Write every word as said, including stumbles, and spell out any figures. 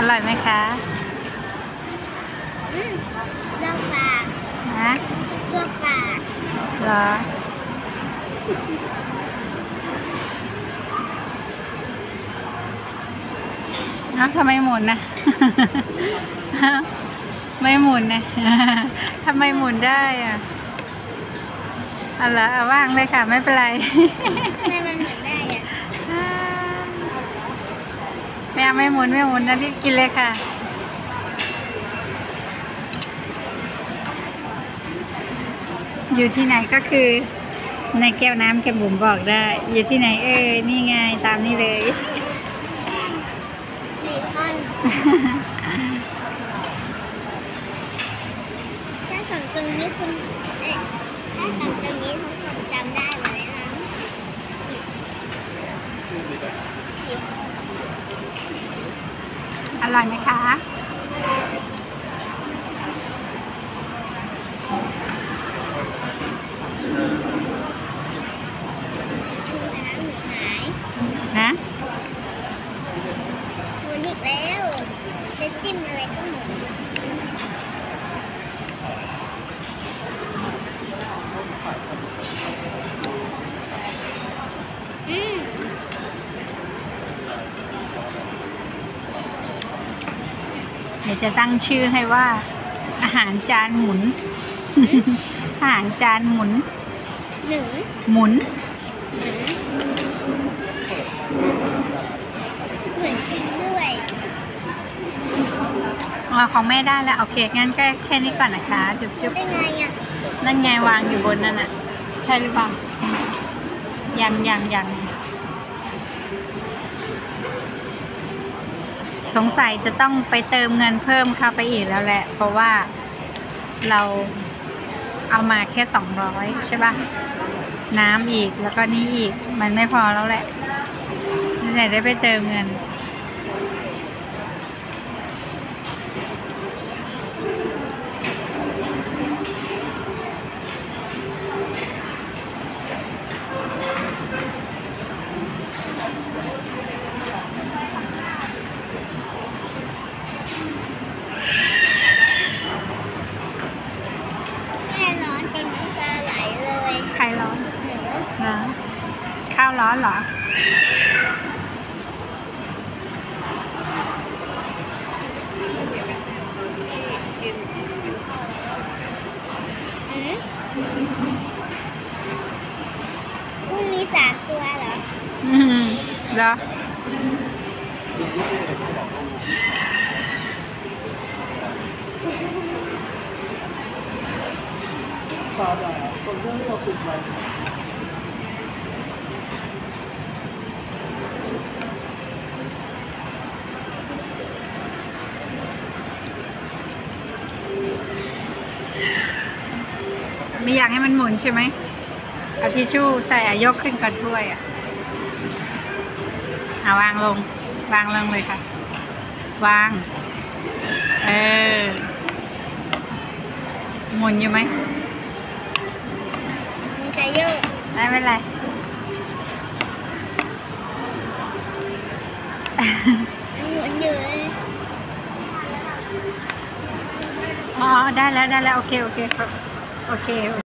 ร่อยไหมคะอืมลวกปากนะลวกปากเหรอเอ้าทำไมหมุนนะ ไม่หมุนนะทำไมหมุนได้อ่ะอะไรเอาว่างเลยค่ะไม่เป็นไรทำไมมันหมุนได้อะไม่เอาไม่หมุนไม่หมุนนะรีบกินเลยค่ะอยู่ที่ไหนก็คือในแก้วน้ำแกบุ๋มบอกได้อยู่ที่ไหนเอ้ยนี่ไงตามนี่เลยสี่ท่อนถ้าสองตรงนี้คุณเอ๊ะถ้าสองตรงนี้ทุกคนจำได้หมดเลยนะอร่อยไหมคะนะหมุนอีกแล้วจะจิ้มอะไรก็หมุนอืมเดี๋ยวจะตั้งชื่อให้ว่าอาหารจานหมุน อาหารจานหมุนหนึ่งหมุนเหมือนจริงด้วยอ๋อของแม่ได้แล้วโอเคงั้นก็แค่นี้ก่อนนะคะจุ๊บจุ๊บได้ไงอ่ะนั่นไงวางอยู่บนนั่นน่ะใช่หรือเปล่ายังยังยังสงสัยจะต้องไปเติมเงินเพิ่มเข้าไปอีกแล้วแหละเพราะว่าเราเอามาแค่สองร้อยใช่ป่ะน้ำอีกแล้วก็นี่อีกมันไม่พอแล้วแหละนี่แหละได้ไปเติมเงินแม่ร้อนจนน้ำตาไหลเลยใครร้อนหนูนะข้าวร้อนเหรออืมกุ้งมีสามตัวเหรออืมเหรอไม่อยากให้มันหมุนใช่ไหมเอาทิชชู่ใส่ยกขึ้นกับถ้วยอ่ะเอาวางลงวางลงเลยค่ะวางเออหมุนอยู่ไหมมันจะโยกไม่เป็นไรหมุนอยู่เลยอ๋อได้แล้วได้แล้วโอเคโอเคโอเค